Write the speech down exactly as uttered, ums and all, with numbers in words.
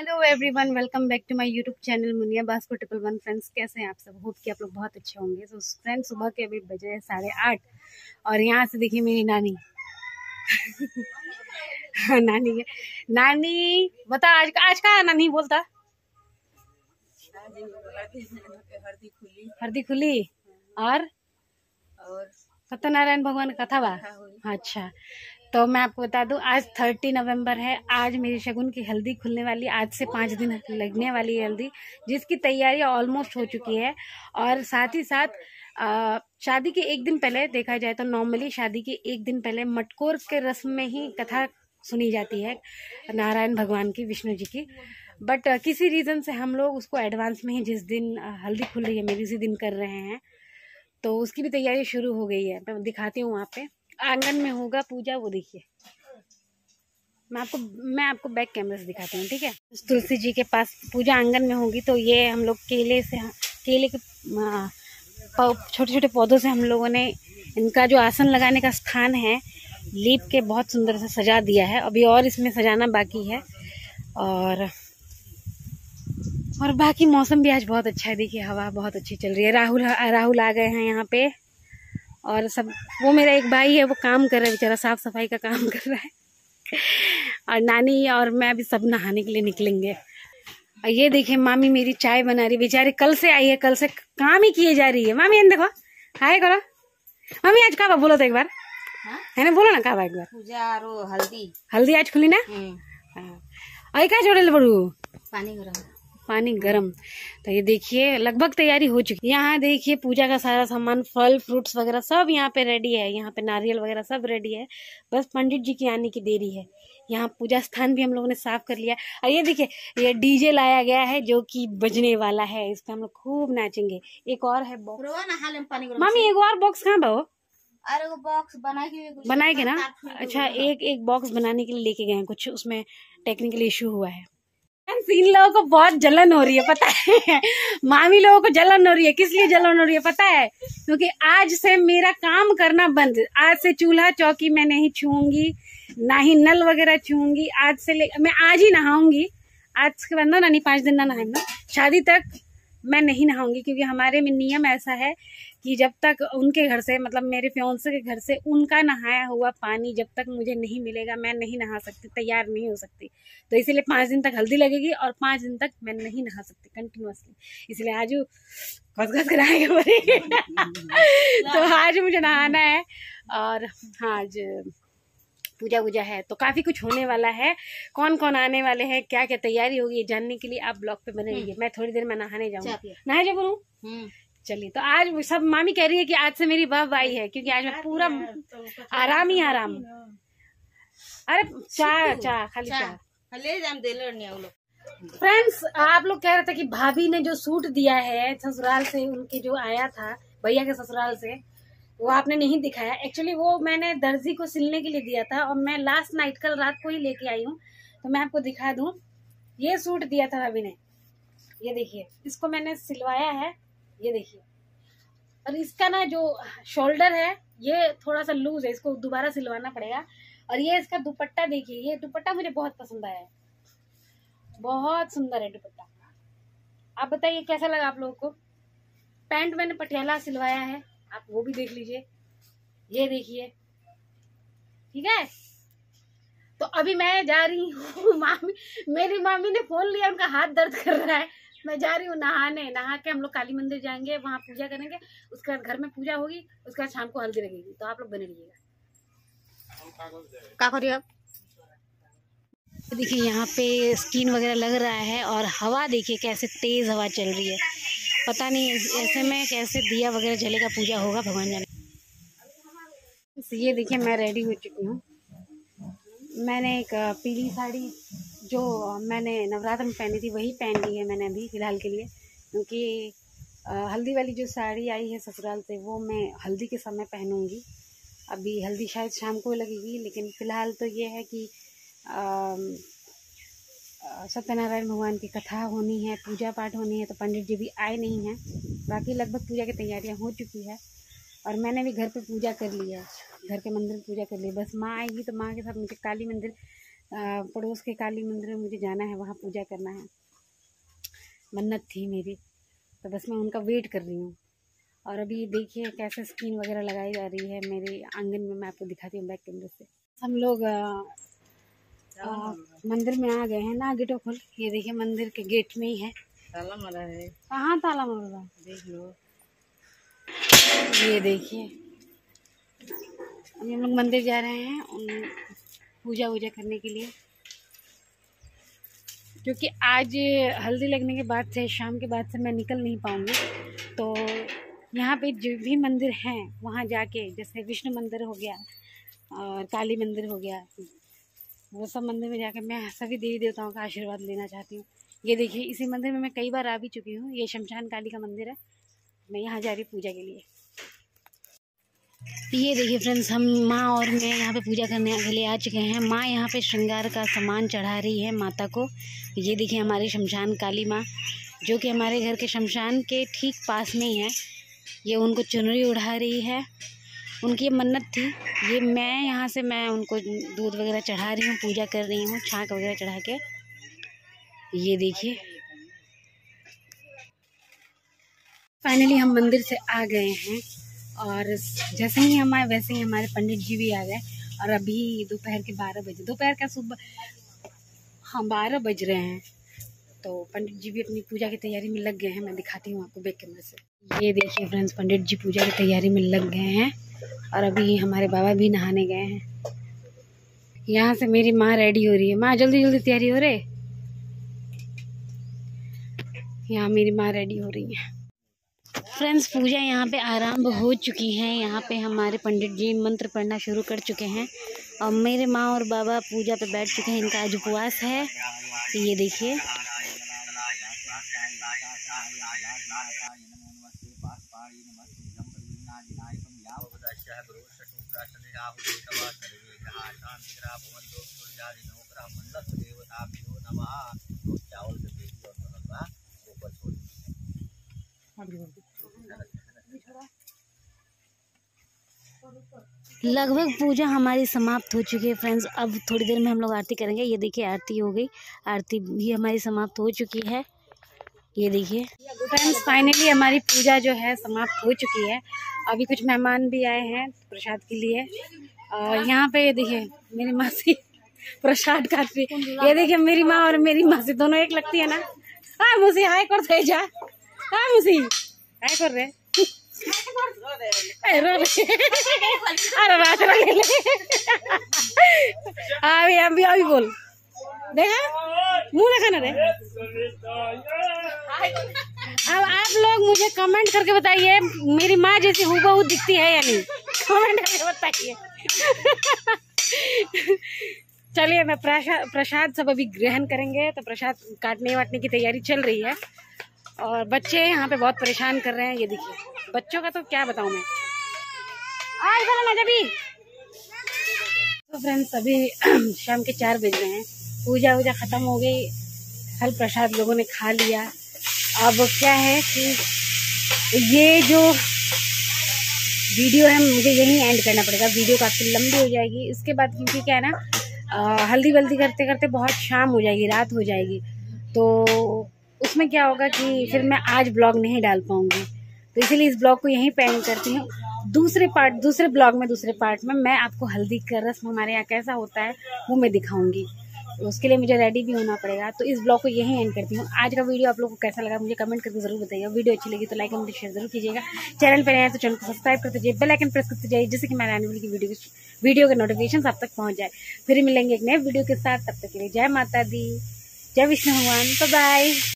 Hello everyone, welcome back to my YouTube channel Muniya बास्को triple one. Friends, कैसे हैं आप सब? होप कि आप लोग बहुत अच्छे होंगे। तो फ्रेंड्स, सुबह के अभी बजे हैं साढ़े आठ और यहाँ से देखिए मेरी नानी नानी है। नानी बता, आज आज का नानी बोलता हरदी खुली हरदी खुली और और सत्यनारायण भगवान का कथा बा। अच्छा, तो मैं आपको बता दूं, आज थर्टी नवंबर है। आज मेरी शगुन की हल्दी खुलने वाली, आज से पाँच दिन लगने वाली है हल्दी, जिसकी तैयारी ऑलमोस्ट हो चुकी है। और साथ ही साथ आ, शादी के एक दिन पहले देखा जाए तो नॉर्मली शादी के एक दिन पहले मटकोर के रस्म में ही कथा सुनी जाती है नारायण भगवान की, विष्णु जी की। बट किसी रीज़न से हम लोग उसको एडवांस में ही, जिस दिन हल्दी खुल रही है मेरी, उसी दिन कर रहे हैं। तो उसकी भी तैयारी शुरू हो गई है। मैं दिखाती हूँ, वहाँ पे आंगन में होगा पूजा, वो देखिए। मैं आपको मैं आपको बैक कैमरे से दिखाती हूँ, ठीक है। तुलसी जी के पास पूजा आंगन में होगी। तो ये हम लोग केले से केले के छोटे छोटे पौधों से हम लोगों ने इनका जो आसन लगाने का स्थान है लीप के बहुत सुंदर से सजा दिया है। अभी और इसमें सजाना बाकी है। और और बाकी मौसम भी आज बहुत अच्छा है। देखिए, हवा बहुत अच्छी चल रही है। राहुल राहुल आ गए हैं यहाँ पे। और सब, वो मेरा एक भाई है, वो काम कर रहा है बेचारा, साफ सफाई का काम कर रहा है। और नानी और मैं अभी सब नहाने के लिए निकलेंगे। और ये देखिए, मामी मेरी चाय बना रही है। बेचारी कल से आई है, कल से काम ही किए जा रही है। मामी देखो, हाय करो। मामी आज का बोलो तो एक बार, है ना, बोलो ना का एक बार। पूजा और हल्दी हल्दी आज खुली ना। और क्या छोड़े बड़ू पानी गरम पानी गरम। तो ये देखिए, लगभग तैयारी हो चुकी है। यहाँ देखिए, पूजा का सारा सामान, फल फ्रूट्स वगैरह सब यहाँ पे रेडी है। यहाँ पे नारियल वगैरह सब रेडी है, बस पंडित जी की आने की देरी है। यहाँ पूजा स्थान भी हम लोगों ने साफ कर लिया। और ये देखिए, ये डीजे लाया गया है जो कि बजने वाला है। इस पे हम लोग खूब नाचेंगे। एक और है बॉक्स। मामी एक और बॉक्स कहाँ बा? अरे वो बॉक्स बना के बनाएंगे ना। अच्छा, एक एक बॉक्स बनाने के लिए लेके गए हैं, कुछ उसमें टेक्निकल इश्यू हुआ है। इन लोगों को बहुत जलन हो रही है, पता है। मामी लोगों को जलन हो रही है। किस लिए जलन हो रही है पता है? क्योंकि आज से मेरा काम करना बंद। आज से चूल्हा चौकी मैं नहीं छूऊंगी, ना ही नल वगैरह छूऊंगी। आज से ले मैं आज ही नहाऊंगी। आज के बाद ना नानी पांच दिन ना नहाए ना, शादी तक मैं नहीं नहाऊंगी। क्योंकि हमारे में नियम ऐसा है कि जब तक उनके घर से, मतलब मेरे फियांसे के घर से, उनका नहाया हुआ पानी जब तक मुझे नहीं मिलेगा, मैं नहीं नहा सकती, तैयार नहीं हो सकती। तो इसीलिए पाँच दिन तक हल्दी लगेगी और पाँच दिन तक मैं नहीं नहा सकती कंटिन्यूअसली। इसलिए आज घस घस कराएगा तो आज मुझे नहाना है। और हाँ, आज पूजा वूजा है, तो काफी कुछ होने वाला है। कौन कौन आने वाले हैं, क्या क्या तैयारी होगी, ये जानने के लिए आप ब्लॉग पे बने रहिए। मैं थोड़ी देर में नहाने जाऊंगी। नहाए जब बोलूं। चलिए, तो आज सब मामी कह रही है कि आज से मेरी वाह वाही है, क्योंकि आज मैं पूरा आराम ही आराम। अरे चाय चाय खाली चाय ले जाम दे लो। फ्रेंड्स, आप लोग कह रहे थे कि भाभी ने जो सूट दिया है ससुराल से, उनके जो आया था भैया के ससुराल से, वो आपने नहीं दिखाया। एक्चुअली वो मैंने दर्जी को सिलने के लिए दिया था और मैं लास्ट नाइट कल रात को ही लेके आई हूँ। तो मैं आपको दिखा दूं, ये सूट दिया था भाभी ने। ये देखिए, इसको मैंने सिलवाया है, ये देखिए। और इसका ना जो शोल्डर है ये थोड़ा सा लूज है, इसको दोबारा सिलवाना पड़ेगा। और ये इसका दुपट्टा देखिए, ये दुपट्टा मुझे बहुत पसंद आया है, बहुत सुंदर है दुपट्टा। आप बताइए कैसा लगा आप लोगों को? पैंट मैंने पटियाला सिलवाया है, आप वो भी देख लीजिए। ये देखिए, ठीक है। तो अभी मैं जा रही हूँ मामी, मेरी मामी ने फोन लिया, उनका हाथ दर्द कर रहा है। मैं जा रही हूँ नहाने। नहा के हम लोग काली मंदिर जाएंगे, वहां पूजा करेंगे। उसके बाद घर में पूजा होगी, उसके बाद शाम को हल्दी लगेगी। तो आप लोग बने रहिएगा। क्या करिए आप? देखिए, यहाँ पे स्किन वगैरह लग रहा है और हवा देखिए कैसे तेज हवा चल रही है। पता नहीं ऐसे में कैसे दिया वगैरह जलेगा, पूजा होगा, भगवान जाने। ये देखिए, मैं रेडी हो चुकी हूँ। मैंने एक पीली साड़ी जो मैंने नवरात्र में पहनी थी वही पहन ली है मैंने अभी फिलहाल के लिए। क्योंकि हल्दी वाली जो साड़ी आई है ससुराल से, वो मैं हल्दी के समय पहनूंगी। अभी हल्दी शायद शाम को लगेगी, लेकिन फ़िलहाल तो ये है कि सत्यनारायण भगवान की कथा होनी है, पूजा पाठ होनी है। तो पंडित जी भी आए नहीं हैं। बाकी लगभग पूजा की तैयारियां हो चुकी है और मैंने भी घर पे पूजा कर ली है, घर के मंदिर में पूजा कर ली। बस माँ आएगी तो माँ के साथ मुझे काली मंदिर पड़ोस के काली मंदिर में मुझे जाना है, वहाँ पूजा करना है, मन्नत थी मेरी, तो बस मैं उनका वेट कर रही हूँ। और अभी देखिए कैसे स्क्रीन वगैरह लगाई जा रही है मेरे आंगन में, मैं आपको दिखाती हूँ बैक कैमरे से। हम लोग आ, आ, मंदिर में आ गए हैं ना, गेटो खोल, ये देखिए मंदिर के गेट में ही है। ताला मारा है। कहाँ ताला मार रहा है? देख लो, ये देखिए अभी हम लोग मंदिर जा रहे हैं उन पूजा वूजा करने के लिए, क्योंकि आज हल्दी लगने के बाद से, शाम के बाद से मैं निकल नहीं पाऊँगी। तो यहाँ पे जो भी मंदिर हैं वहाँ जाके, जैसे विष्णु मंदिर हो गया और काली मंदिर हो गया, वो सब मंदिर में जाकर मैं सभी देवी देवताओं का आशीर्वाद लेना चाहती हूँ। ये देखिए इसी मंदिर में मैं कई बार आ भी चुकी हूँ, ये शमशान काली का मंदिर है, मैं यहाँ जा रही पूजा के लिए। ये देखिए फ्रेंड्स, हम माँ और मैं यहाँ पे पूजा करने के लिए आ चुके हैं। माँ यहाँ पे श्रृंगार का सामान चढ़ा रही है माता को। ये देखिए हमारी शमशान काली माँ, जो कि हमारे घर के शमशान के ठीक पास में ही है। ये उनको चुनरी उड़ा रही है, उनकी ये मन्नत थी। ये मैं यहाँ से मैं उनको दूध वगैरह चढ़ा रही हूँ, पूजा कर रही हूँ छाक वगैरह चढ़ा के। ये देखिए फाइनली हम मंदिर से आ गए हैं, और जैसे ही हम आए वैसे ही हमारे पंडित जी भी आ गए। और अभी दोपहर के बारह बजे, दोपहर का सुबह हाँ बारह बज रहे हैं, तो पंडित जी भी अपनी पूजा की तैयारी में लग गए हैं। मैं दिखाती हूँ आपको बैक कैमरे से। ये देखिए फ्रेंड्स, पंडित जी पूजा की तैयारी में लग गए हैं, और अभी हमारे बाबा भी नहाने गए हैं। यहाँ से मेरी माँ रेडी हो रही है। माँ जल्दी जल्दी तैयारी हो रहे। यहाँ मेरी माँ रेडी हो रही है। फ्रेंड्स पूजा यहाँ पे आरंभ हो चुकी है। यहाँ पे हमारे पंडित जी मंत्र पढ़ना शुरू कर चुके हैं, और मेरे माँ और बाबा पूजा पे बैठ चुके हैं। इनका आज उपवास है। ये देखिए लगभग पूजा हमारी समाप्त हो चुकी है फ्रेंड्स। अब थोड़ी देर में हम लोग आरती करेंगे। ये देखिए आरती हो गई, आरती भी हमारी समाप्त हो चुकी है। ये देखिए फ्रेंड्स, फाइनली हमारी पूजा जो है समाप्त हो चुकी है। अभी कुछ मेहमान भी आए हैं प्रसाद के लिए, और यहाँ पे ये देखिए मेरी मासी प्रसाद खाती। ये देखिए मेरी माँ और मेरी मासी दोनों एक लगती है ना। हाँ मुसी हाय कर थे जा, हाँ मुसी हाय कर रहे अरे बात ले ले। अभी अभी अभी बोल देखा मुँह देखा ना रे। अब आप लोग मुझे कमेंट करके बताइए मेरी माँ जैसी हूबहू दिखती है या नहीं, कमेंट करके बताइए। चलिए मैं प्रसाद प्रसाद सब अभी ग्रहण करेंगे, तो प्रसाद काटने वाटने की तैयारी चल रही है, और बच्चे यहाँ पे बहुत परेशान कर रहे हैं। ये देखिए बच्चों का तो क्या बताऊँ मैं। आज बोला ना जबी। तो फ्रेंड्स अभी शाम के चार बज रहे हैं, पूजा वूजा खत्म हो गई, फल प्रसाद लोगों ने खा लिया। अब क्या है कि ये जो वीडियो है मुझे यहीं एंड करना पड़ेगा, वीडियो काफ़ी लंबी हो जाएगी इसके बाद, क्योंकि क्या है ना आ, हल्दी वल्दी करते करते बहुत शाम हो जाएगी, रात हो जाएगी, तो उसमें क्या होगा कि फिर मैं आज ब्लॉग नहीं डाल पाऊँगी। तो इसीलिए इस ब्लॉग को यहीं पे एंड करती हूँ। दूसरे पार्ट दूसरे ब्लॉग में दूसरे पार्ट में मैं आपको हल्दी का रस्म हमारे यहाँ कैसा होता है वो मैं दिखाऊंगी। तो उसके लिए मुझे रेडी भी होना पड़ेगा। तो इस ब्लॉग को यहीं एंड करती हूँ। आज का वीडियो आप लोगों को कैसा लगा मुझे कमेंट करके जरूर बताइए। वीडियो अच्छी लगी तो लाइक कमेंट शेयर जरूर कीजिएगा। चैनल पर आए तो चैनल को सब्सक्राइब करते जाइए, बेल आइकन प्रेस करते जाइए, जिससे कि मेरे आने वाली वीडियो वीडियो के नोटिफिकेशन आप तक पहुँच जाए। फिर मिलेंगे एक नए वीडियो के साथ, तब तक के लिए जय माता दी, जय विष्णु भगवान, बाय बाय।